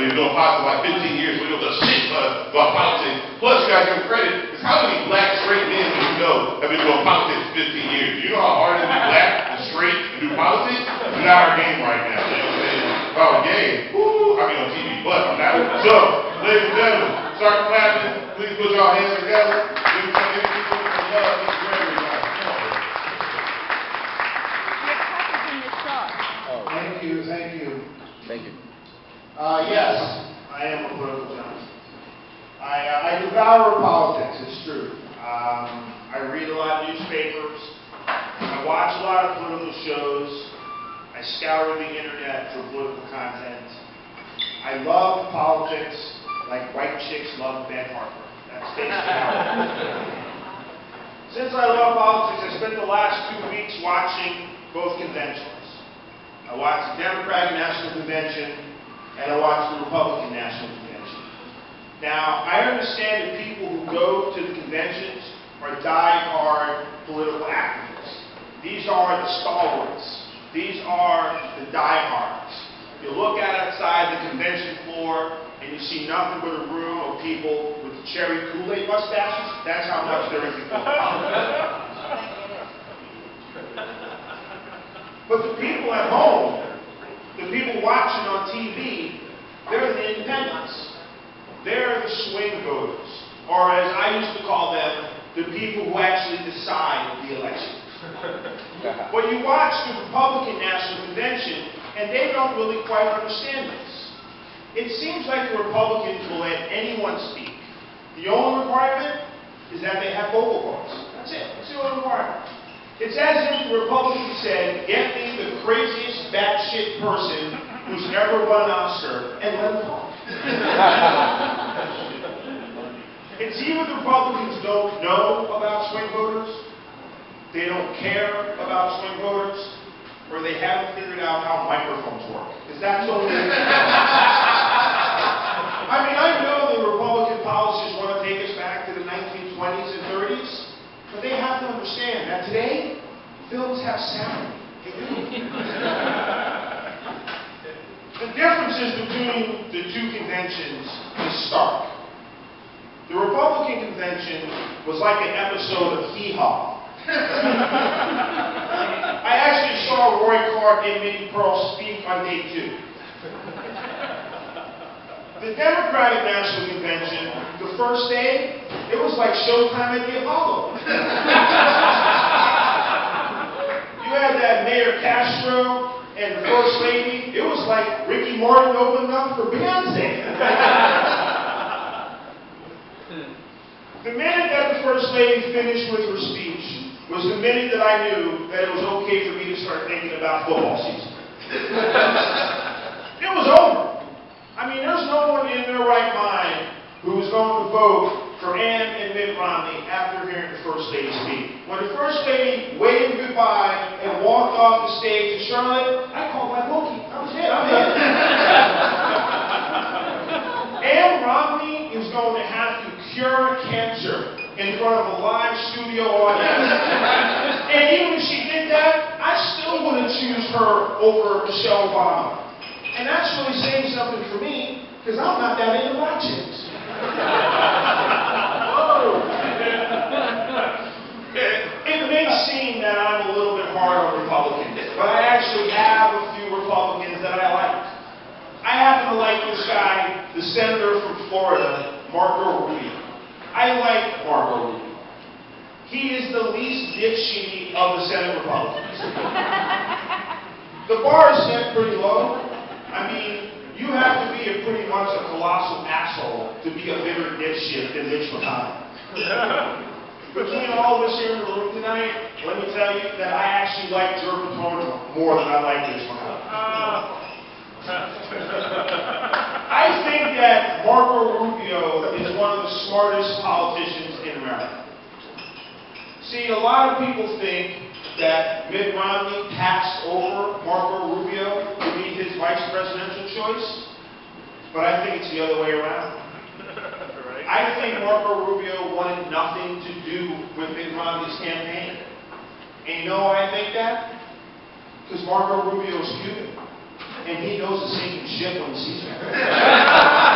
But he's doing politics like 15 years, so he knows a shit about politics. Plus, you guys give him credit, because how many black straight men do you know have been doing politics 15 years? Do you know how hard it is to be black and straight and do politics? It's not our game right now. You know what I'm saying? If I were gay, woo, I'd be on TV, but I'm not. So, ladies and gentlemen, start clapping. Please put your hands together. Give some people some love. Mr. Gregory Joseph. Thank you, thank you. Thank you. Yes, I am a political junkie. I devour politics, it's true. I read a lot of newspapers. I watch a lot of political shows. I scour the internet for political content. I love politics like white chicks love Ben Harper. That's basically how it is. Since I love politics, I spent the last 2 weeks watching both conventions. I watched the Democratic National Convention, and I watched the Republican National Convention. Now, I understand that people who go to the conventions are die-hard political activists. These are the stalwarts. These are the diehards. You look outside the convention floor, and you see nothing but a room of people with cherry Kool-Aid mustaches. That's how much they're into politics. But the people at home, the people watching on TV, they're the independents. They're the swing voters, or as I used to call them, the people who actually decide the election. But you watch the Republican National Convention, and they don't really quite understand this. It seems like the Republicans will let anyone speak. The only requirement is that they have vocal cords. That's it. That's the only requirement. It's as if the Republicans said, get me the craziest batshit person who's ever won an Oscar, and let him talk. It's either the Republicans don't know about swing voters, they don't care about swing voters, or they haven't figured out how microphones work. Because that's only... I mean, I know the Republican policies want to take us back to the 1920s and 30s, but they have to understand that today, films have sound. They do. The differences between the two conventions is stark. The Republican convention was like an episode of Hee Haw. I actually saw Roy Clark and Minnie Pearl speak on day 2. The Democratic National Convention, the first day, it was like Showtime at the Apollo. You had that Mayor Castro and the First Lady. It was like Ricky Martin opened up for Beyonce. The minute that the First Lady finished with her speech was the minute that I knew that it was okay for me to start thinking about football season. It was over. I mean, there's no one in their right mind who was going to vote for Ann and Mitt Romney after hearing the First Lady speak. When the First Lady waved goodbye and walked off the stage in Charlotte, I called my bookie. I was in. I'm in. Ann Romney is going to have to cure cancer in front of a live studio audience. And even if she did that, I still wouldn't choose her over Michelle Obama. And that's really saying something for me, because I'm not that into black chicks. Whoa. It may seem that I'm a little bit hard on Republicans, but I actually have a few Republicans that I like. I happen to like this guy, the senator from Florida, Marco Rubio. I like Marco Rubio. He is the least dipshitty of the Senate Republicans. The bar is set pretty low. I mean, you have to be pretty much a colossal asshole to be a bigger dipshit than Mitch McConnell. Between all of us here in the room tonight, let me tell you that I actually like Joe Paterno more than I like Mitch McConnell. I think that Marco Rubio is one of the smartest politicians in America. See, a lot of people think that Mitt Romney passed over Marco Rubio to be his vice presidential choice, but I think it's the other way around. Right. I think Marco Rubio wanted nothing to do with Mitt Romney's campaign. And you know why I think that? Because Marco Rubio is Cuban. and he knows the sinking ship when he sees one.